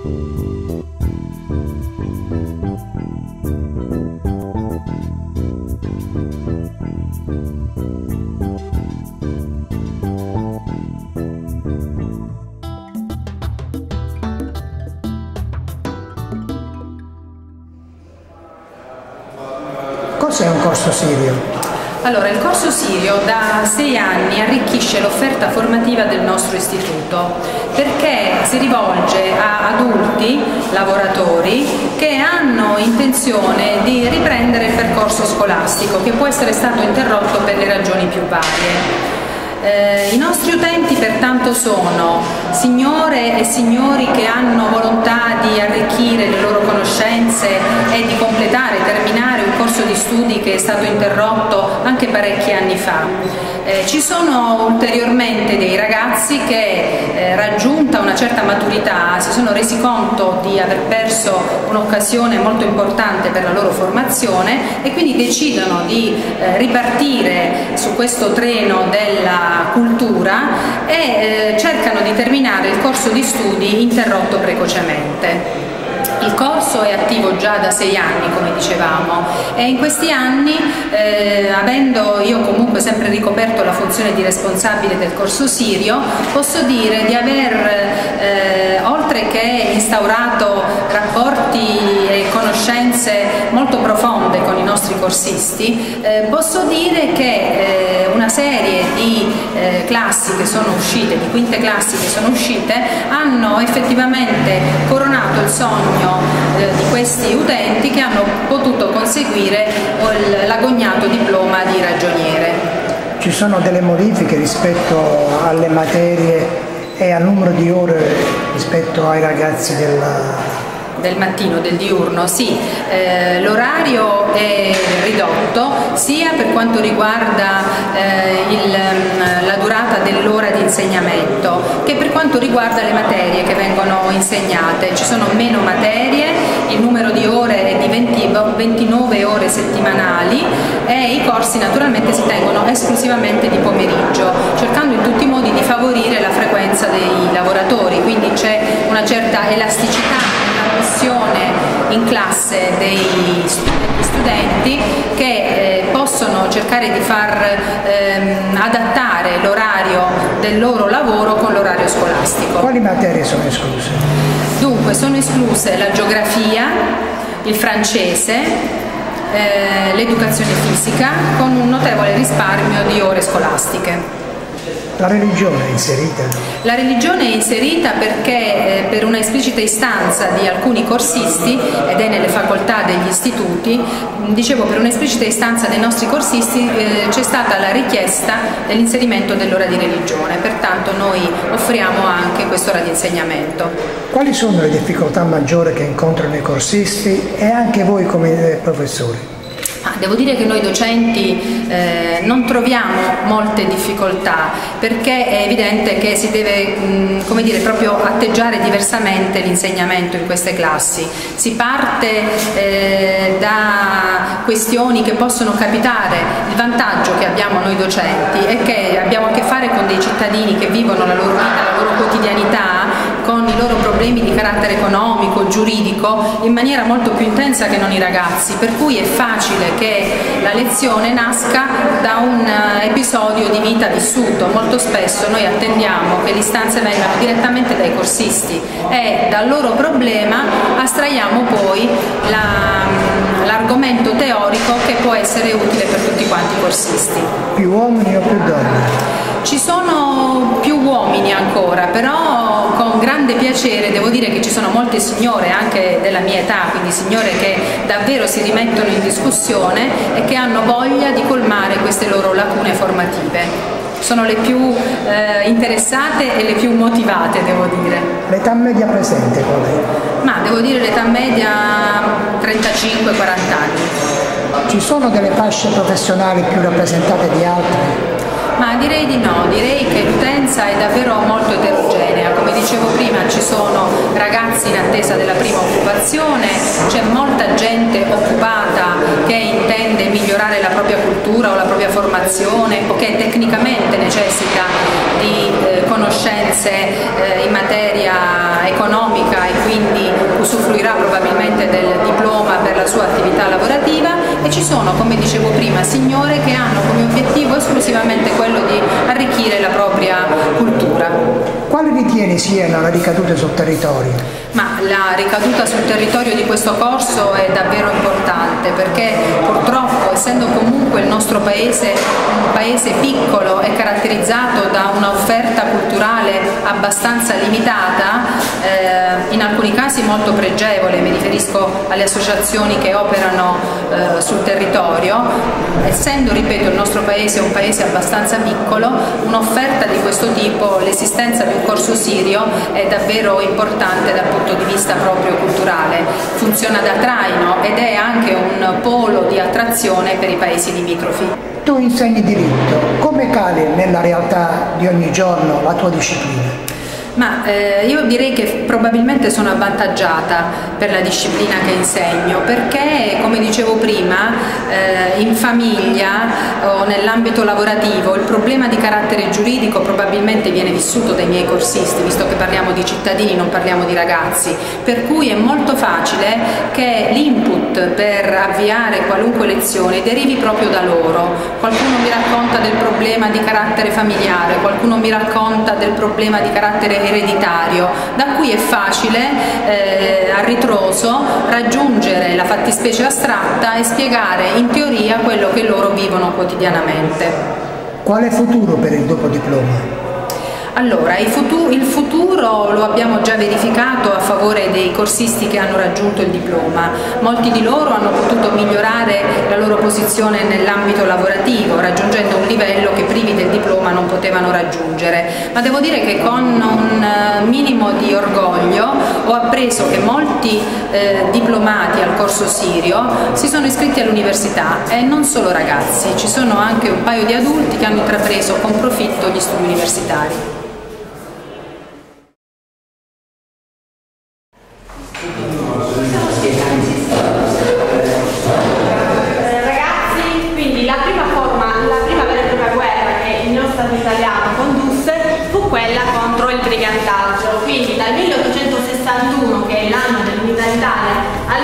Cos'è un corso Sirio? Allora, il corso Sirio da 6 anni arricchisce l'offerta formativa del nostro istituto perché si rivolge a adulti, lavoratori che hanno intenzione di riprendere il percorso scolastico che può essere stato interrotto per le ragioni più varie. I nostri utenti pertanto sono signore e signori che hanno volontà di arricchire le loro conoscenze e di completare, terminare un corso di studi che è stato interrotto anche parecchi anni fa. Ci sono ulteriormente dei ragazzi che raggiunta una certa maturità si sono resi conto di aver perso un'occasione molto importante per la loro formazione e quindi decidono di ripartire su questo treno della cultura e cercano di terminare il corso di studi interrotto precocemente. Il corso è attivo già da 6 anni, come dicevamo, e in questi anni, avendo io comunque sempre ricoperto la funzione di responsabile del corso Sirio, posso dire di aver, oltre che instaurato rapporti e conoscenze molto profonde con i nostri corsisti, posso dire che una serie di classi che sono uscite, di quinte classi che sono uscite, hanno effettivamente coronato il sogno di questi utenti che hanno potuto conseguire l'agognato diploma di ragioniere. Ci sono delle modifiche rispetto alle materie e al numero di ore rispetto ai ragazzi del mattino, del diurno, sì, l'orario è ridotto sia per quanto riguarda la durata dell'ora di insegnamento che per quanto riguarda le materie che vengono insegnate. Ci sono meno materie, il numero di ore è di 29 ore settimanali e i corsi naturalmente si tengono esclusivamente di pomeriggio, cercando in tutti i modi di favorire la frequenza dei lavoratori, quindi c'è una certa elasticità in classe degli studenti che possono cercare di far adattare l'orario del loro lavoro con l'orario scolastico. Quali materie sono escluse? Dunque, sono escluse la geografia, il francese, l'educazione fisica, con un notevole risparmio di ore scolastiche. La religione è inserita? La religione è inserita perché per una esplicita istanza di alcuni corsisti, ed è nelle facoltà degli istituti, dicevo per un'esplicita istanza dei nostri corsisti c'è stata la richiesta dell'inserimento dell'ora di religione, pertanto noi offriamo anche quest'ora di insegnamento. Quali sono le difficoltà maggiori che incontrano i corsisti e anche voi come professori? Devo dire che noi docenti non troviamo molte difficoltà perché è evidente che si deve come dire, proprio atteggiare diversamente l'insegnamento in queste classi. Si parte da questioni che possono capitare. Il vantaggio che abbiamo noi docenti è che abbiamo a che fare con dei cittadini che vivono la loro vita, la loro quotidianità, con i loro problemi di carattere economico, giuridico, in maniera molto più intensa che non i ragazzi, per cui è facile che la lezione nasca da un episodio di vita vissuto. Molto spesso noi attendiamo che le istanze vengano direttamente dai corsisti e dal loro problema astraiamo poi l'argomento teorico che può essere utile per tutti quanti i corsisti. Più uomini o più donne? Ci sono più uomini ancora, però con grande piacere devo dire che ci sono molte signore anche della mia età, quindi signore che davvero si rimettono in discussione e che hanno voglia di colmare queste loro lacune formative. Sono le più interessate e le più motivate, devo dire. L'età media presente qual è? Ma devo dire l'età media 35-40 anni. Ci sono delle fasce professionali più rappresentate di altre? Ma direi di no, direi che l'utenza è davvero molto eterogenea. Come dicevo prima, ci sono ragazzi in attesa della prima occupazione, c'è molta gente occupata che intende migliorare la propria cultura o la propria formazione o che tecnicamente necessita di conoscenze in materia economica e quindi usufruirà probabilmente del diploma per la sua attività lavorativa, e ci sono, come dicevo prima, signore che hanno come obiettivo esclusivamente quello di arricchire la propria cultura. Quali ritieni siano le ricadute sul territorio? Ma la ricaduta sul territorio di questo corso è davvero importante, perché purtroppo, essendo comunque il nostro paese un paese piccolo e caratterizzato da un'offerta culturale abbastanza limitata, in alcuni casi molto pregevole, mi riferisco alle associazioni che operano sul territorio, essendo, ripeto, il nostro paese un paese abbastanza piccolo, un'offerta di questo tipo, l'esistenza di un corso Sirio è davvero importante dal punto di vista proprio culturale, funziona da traino ed è anche un polo di attrazione per i paesi limitrofi. Tu insegni diritto, come cali nella realtà di ogni giorno la tua disciplina? Ma io direi che probabilmente sono avvantaggiata per la disciplina che insegno, perché, come dicevo prima, in famiglia o nell'ambito lavorativo il problema di carattere giuridico probabilmente viene vissuto dai miei corsisti, visto che parliamo di cittadini, non parliamo di ragazzi, per cui è molto facile che l'input per avviare qualunque lezione derivi proprio da loro. Qualcuno mi racconta del problema di carattere familiare, qualcuno mi racconta del problema di carattere ereditario, da cui è facile a ritroso raggiungere la fattispecie astratta e spiegare in teoria quello che loro vivono quotidianamente. Quale futuro per il dopo diploma? Allora, il futuro lo abbiamo già verificato a favore dei corsisti che hanno raggiunto il diploma. Molti di loro hanno potuto migliorare la loro posizione nell'ambito lavorativo, raggiungendo un livello che privi del diploma non potevano raggiungere. Ma devo dire che con un minimo di orgoglio ho appreso che molti diplomati al corso Sirio si sono iscritti all'università, e non solo ragazzi, ci sono anche un paio di adulti che hanno intrapreso con profitto gli studi universitari. Contro il brigantaggio, quindi dal 1861, che è l'anno dell'unità d'Italia, al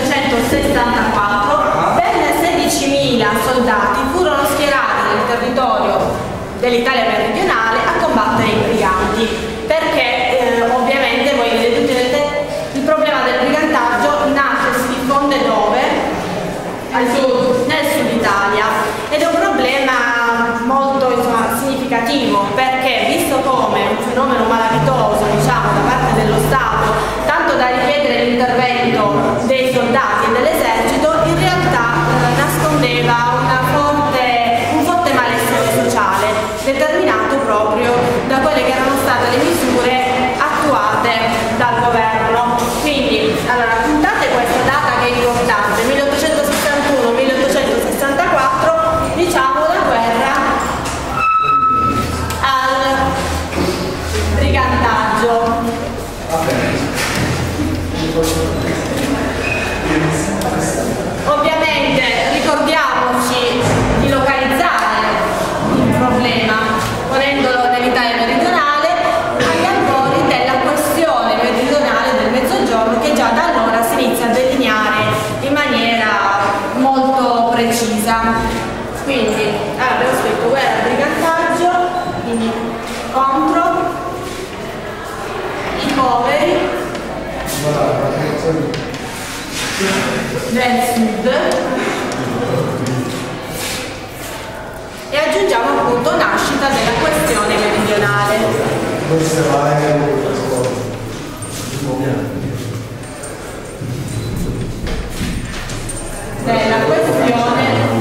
1864 ben 16.000 soldati furono schierati nel territorio dell'Italia meridionale a combattere i briganti, perché ovviamente voi vedete il problema del brigantaggio nasce e si diffonde dove? Al sud, nel sud Italia, ed è un problema molto significativo, perché visto come un fenomeno malavitoso, diciamo, da parte dello Stato, tanto da richiedere l'intervento dei soldati e dell'esercito, in realtà nascondeva un forte malessere sociale, determinato proprio da quelle che erano state le misure attuate dal governo. Quindi, allora, puntate questa data che è importante, 1861-1864, diciamo la guerra al brigantaggio. Ovviamente ricordiamoci di localizzare il problema ponendolo nell'Italia meridionale agli albori della questione meridionale del Mezzogiorno, che già da allora si inizia a delineare in maniera molto precisa. Quindi abbiamo scritto guerra brigantaggio, quindi contro i poveri del sud, e aggiungiamo appunto nascita della questione meridionale. Della questione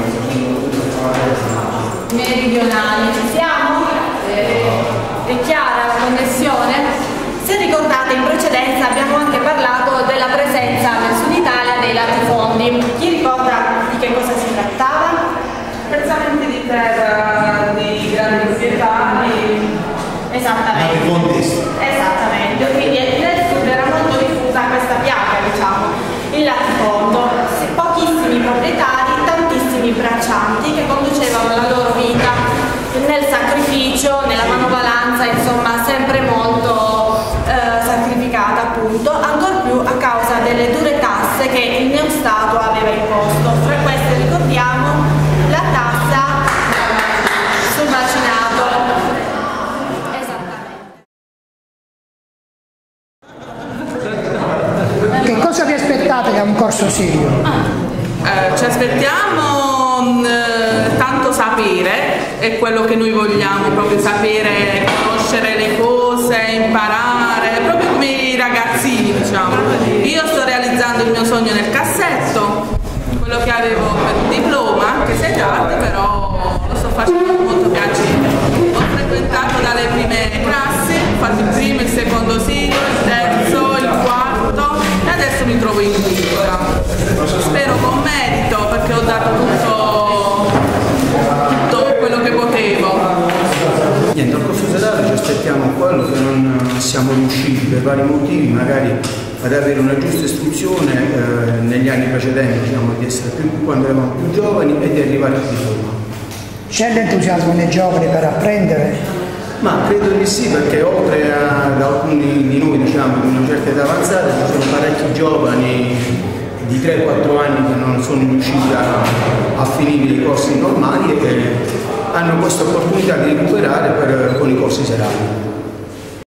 meridionale. Ci siamo? È chiara la connessione? Se ricordate, in precedenza abbiamo anche parlato della presenza nel sud Italia dei latifondi. Chi ricorda di che cosa si trattava? Spezzamenti di terra di grandi proprietà. Esattamente. Esattamente, quindi nel sud era molto diffusa questa piaga, diciamo, il latifondo. Pochissimi proprietari, tantissimi braccianti che conducevano la loro vita nel sacrificio, nella manovalanza, insomma sempre molto sacrificata, appunto, ancor più a causa delle dure tasse che il neostato aveva imposto. Tra queste ricordiamo la tassa sul macinato. Esattamente. Che cosa vi aspettate da un corso Sirio? Ci aspettiamo tanto sapere, è quello che noi vogliamo, proprio sapere, conoscere le cose, imparare, proprio come i ragazzini, diciamo. Io sto realizzando il mio sogno nel cassetto, quello che avevo per il diploma, anche se è tardi, però lo sto facendo con molto piacere. Ho frequentato dalle prime classi, ho fatto il primo, il secondo Sirio, il terzo, il quarto e adesso mi trovo in quinta. Spero con merito, perché ho dato tutto quello che potevo. Niente, al corso serale ci aspettiamo quello che non siamo riusciti per vari motivi, magari ad avere una giusta istruzione negli anni precedenti, diciamo, di essere quando eravamo più giovani e di arrivare a diploma. C'è l'entusiasmo nei giovani per apprendere? Ma credo di sì, perché oltre ad alcuni di noi, diciamo, di una certa età avanzata, ci sono parecchi giovani di 3-4 anni che non sono riusciti a finire i corsi normali e che hanno questa opportunità di recuperare con i corsi serali.